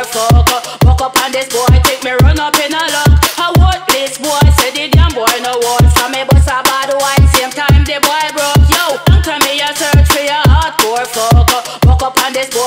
fuck. Walk up on this boy, take me run up in a luck. I want this boy, say the damn boy no want. So me bust a bad wine, same time the boy broke. Yo, don't tell me you search for your hardcore fuck. Walk up on this boy.